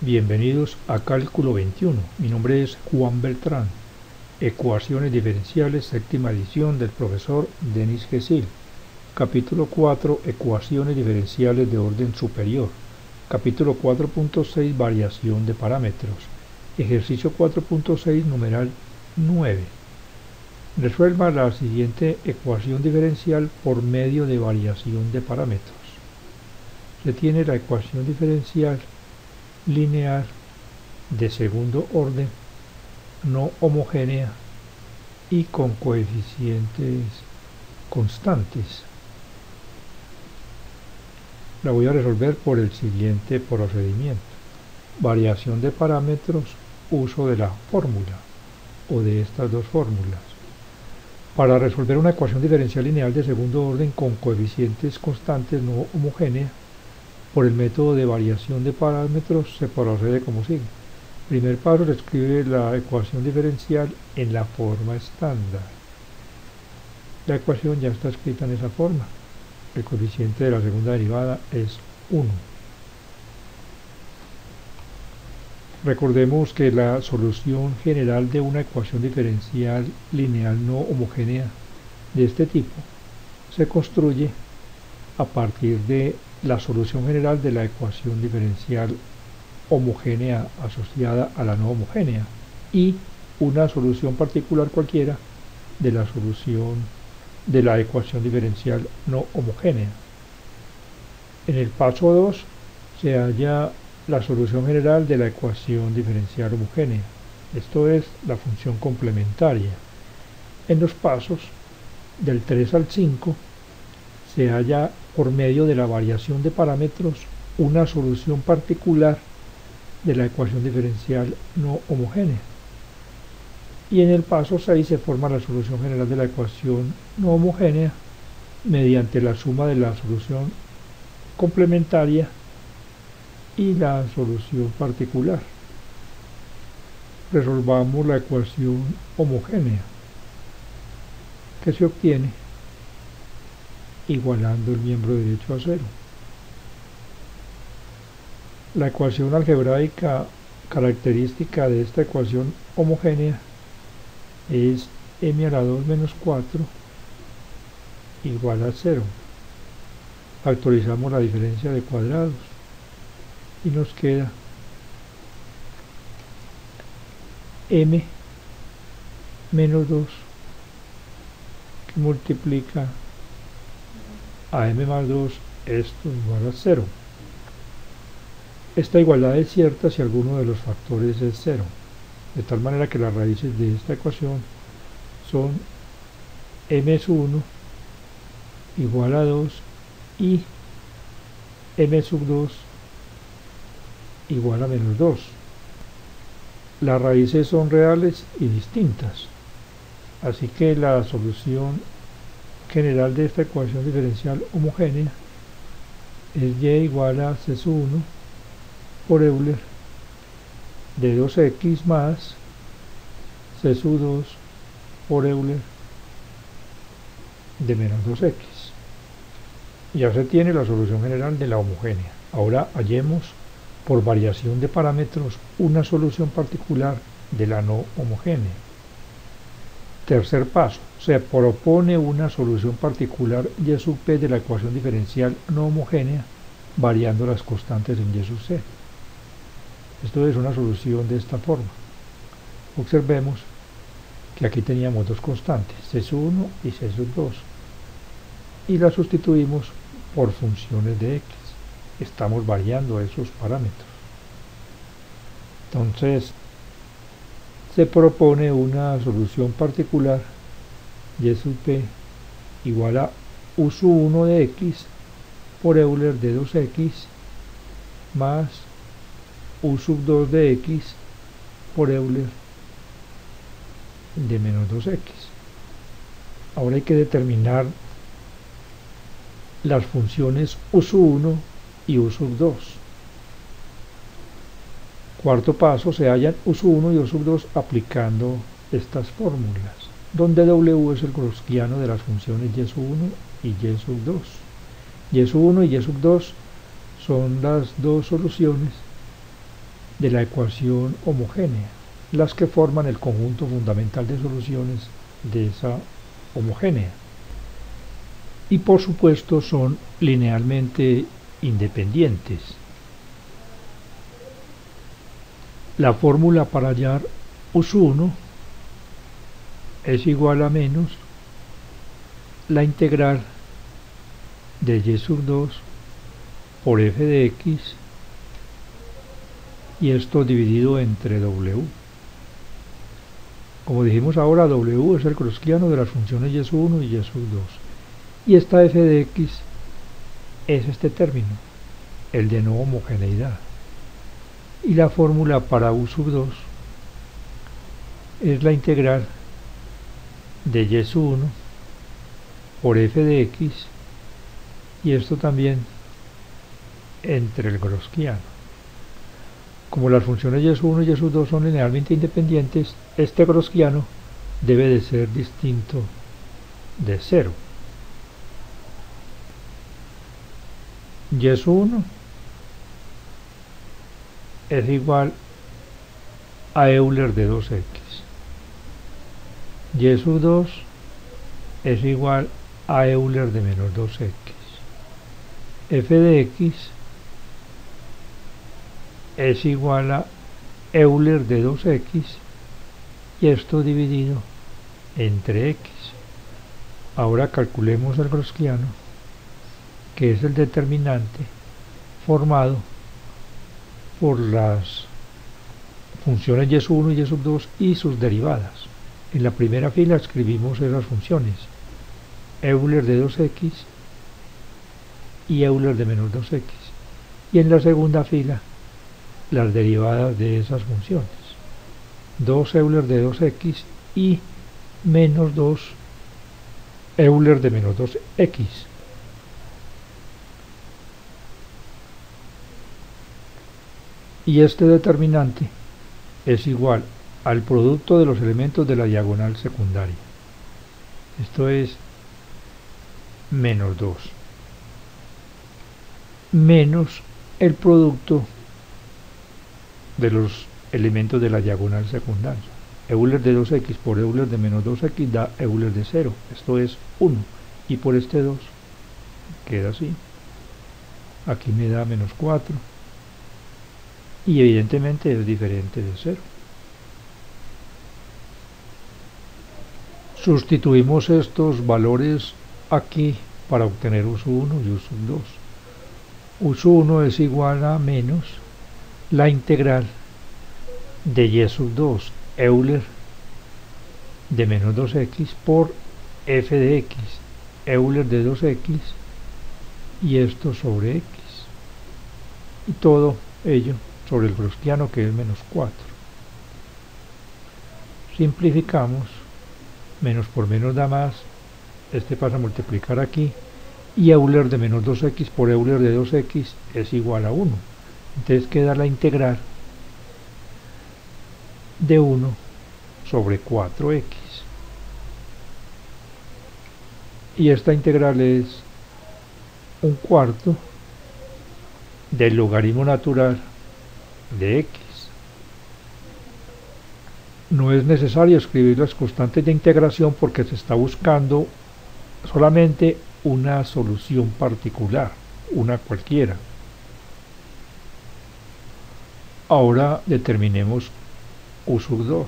Bienvenidos a Cálculo 21. Mi nombre es Juan Beltrán. Ecuaciones diferenciales, séptima edición del profesor Denis Gesil. Capítulo 4. Ecuaciones diferenciales de orden superior. Capítulo 4.6. Variación de parámetros. Ejercicio 4.6, numeral 9. Resuelva la siguiente ecuación diferencial por medio de variación de parámetros. Se tiene la ecuación diferencial lineal de segundo orden, no homogénea y con coeficientes constantes. La voy a resolver por el siguiente procedimiento: variación de parámetros, uso de la fórmula o de estas dos fórmulas. Para resolver una ecuación diferencial lineal de segundo orden con coeficientes constantes no homogénea, por el método de variación de parámetros se procede como sigue. Primer paso, se escribe la ecuación diferencial en la forma estándar. La ecuación ya está escrita en esa forma. El coeficiente de la segunda derivada es 1. Recordemos que la solución general de una ecuación diferencial lineal no homogénea de este tipo se construye a partir de la solución general de la ecuación diferencial homogénea asociada a la no homogénea y una solución particular cualquiera de la solución de la ecuación diferencial no homogénea. En el paso 2 se halla la solución general de la ecuación diferencial homogénea, esto es la función complementaria. En los pasos del 3 al 5 se halla, por medio de la variación de parámetros, una solución particular de la ecuación diferencial no homogénea. Y en el paso 6 se forma la solución general de la ecuación no homogénea mediante la suma de la solución complementaria y la solución particular. Resolvamos la ecuación homogénea, que se obtiene igualando el miembro derecho a 0. La ecuación algebraica característica de esta ecuación homogénea es m a la 2 menos 4 igual a 0. Factorizamos la diferencia de cuadrados y nos queda m menos 2 que multiplica a m más 2, esto igual a 0. Esta igualdad es cierta si alguno de los factores es 0, de tal manera que las raíces de esta ecuación son m sub 1 igual a 2 y m sub 2 igual a menos 2. Las raíces son reales y distintas, así que la solución general de esta ecuación diferencial homogénea es y igual a c sub 1 por Euler de 2x más c sub 2 por Euler de menos 2x. Ya se tiene la solución general de la homogénea. Ahora hallemos por variación de parámetros una solución particular de la no homogénea. Tercer paso, se propone una solución particular y sub p de la ecuación diferencial no homogénea variando las constantes en y sub c. Esto es una solución de esta forma. Observemos que aquí teníamos dos constantes, c sub 1 y c sub 2, y las sustituimos por funciones de x. Estamos variando esos parámetros. Entonces, se propone una solución particular y sub p igual a u sub 1 de x por Euler de 2x más u sub 2 de x por Euler de menos 2x. Ahora hay que determinar las funciones u sub 1 y u sub 2. Cuarto paso, se hallan u sub 1 y u sub 2 aplicando estas fórmulas, donde w es el gaussiano de las funciones y sub 1 y y sub 2. Y sub 1 y y sub 2 son las dos soluciones de la ecuación homogénea, las que forman el conjunto fundamental de soluciones de esa homogénea. Y por supuesto son linealmente independientes. La fórmula para hallar U1 es igual a menos la integral de y sub 2 por f de x, y esto dividido entre w. Como dijimos ahora, w es el Krokskiano de las funciones y sub 1 y y sub 2, y esta f de x es este término, el de no homogeneidad, y la fórmula para u sub 2 es la integral de y sub 1 por f de x, y esto también entre el Krokskiano. Como las funciones y sub 1 y y sub 2 son linealmente independientes, este Krokskiano debe de ser distinto de 0. Y sub 1 es igual a Euler de 2x. Y sub 2 es igual a Euler de menos 2x. F de x es igual a Euler de 2x, y esto dividido entre x. Ahora calculemos el Krokskiano, que es el determinante formado por las funciones y sub 1 y y sub 2 y sus derivadas. En la primera fila escribimos esas funciones, Euler de 2x y Euler de menos 2x, y en la segunda fila las derivadas de esas funciones, 2 Euler de 2x y menos 2 Euler de menos 2x. Y este determinante es igual al producto de los elementos de la diagonal secundaria. Esto es menos 2 menos el producto de los elementos de la diagonal secundaria. Euler de 2x por Euler de menos 2x da Euler de 0, esto es 1, y por este 2 queda así. Aquí me da menos 4, y evidentemente es diferente de 0. Sustituimos estos valores aquí para obtener u sub 1 y u sub 2. U sub 1 es igual a menos la integral de y sub 2 Euler de menos 2x por f de x Euler de 2x, y esto sobre x, y todo ello sobre el Krokskiano, que es menos 4. Simplificamos, menos por menos da más, este pasa a multiplicar aquí, y Euler de menos 2x por Euler de 2x es igual a 1. Entonces queda la integral de 1 sobre 4x. Y esta integral es un cuarto del logaritmo natural de x. No es necesario escribir las constantes de integración porque se está buscando solamente una solución particular, una cualquiera. Ahora determinemos u sub 2.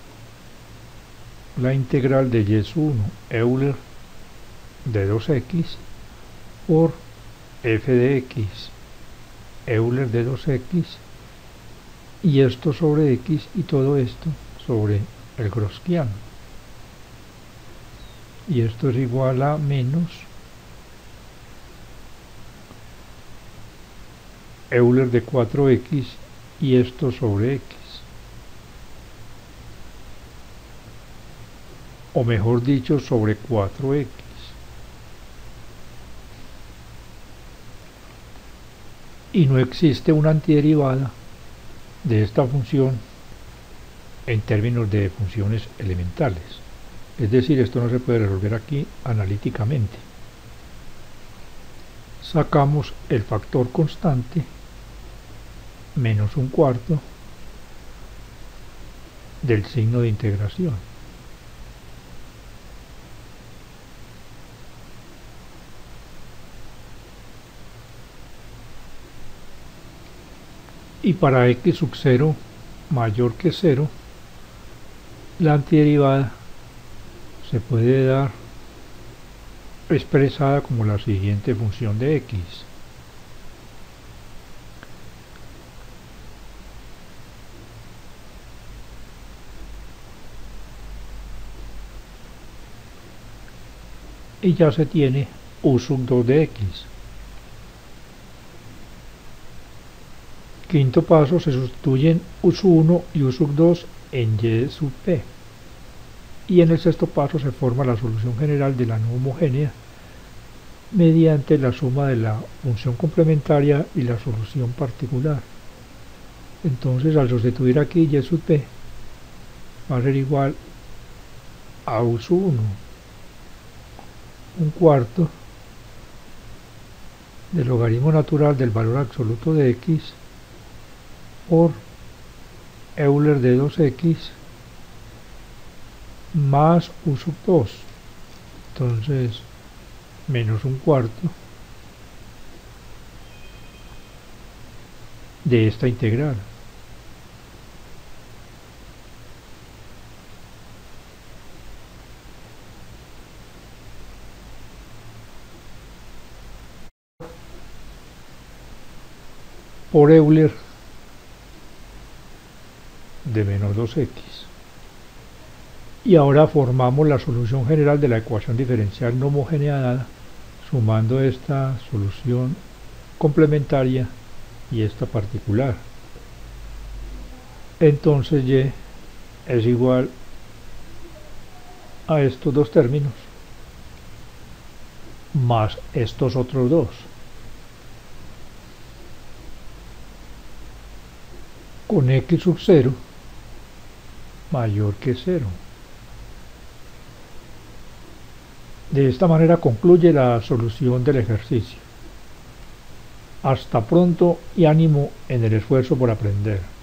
La integral de y sub 1 Euler de 2x por f de x Euler de 2x, y esto sobre x, y todo esto sobre el Krokskiano, y esto es igual a menos Euler de 4x y esto sobre x, o mejor dicho sobre 4x. Y no existe una antiderivada de esta función en términos de funciones elementales. Es decir, esto no se puede resolver aquí analíticamente. Sacamos el factor constante, menos un cuarto, del signo de integración. Y para x sub 0 mayor que 0, la antiderivada se puede dar expresada como la siguiente función de x. Y ya se tiene u sub 2 de x. Quinto paso, se sustituyen u sub 1 y u sub 2 en y sub p. Y en el sexto paso se forma la solución general de la no homogénea mediante la suma de la función complementaria y la solución particular. Entonces, al sustituir aquí y sub p va a ser igual a u sub 1, un cuarto del logaritmo natural del valor absoluto de x por Euler de 2x más u sub 2, entonces menos un cuarto de esta integral. Por Euler de menos 2x. Y ahora formamos la solución general de la ecuación diferencial no homogénea dada, sumando esta solución complementaria y esta particular. Entonces y es igual a estos dos términos más estos otros dos, con x sub 0 mayor que 0. De esta manera concluye la solución del ejercicio. Hasta pronto y ánimo en el esfuerzo por aprender.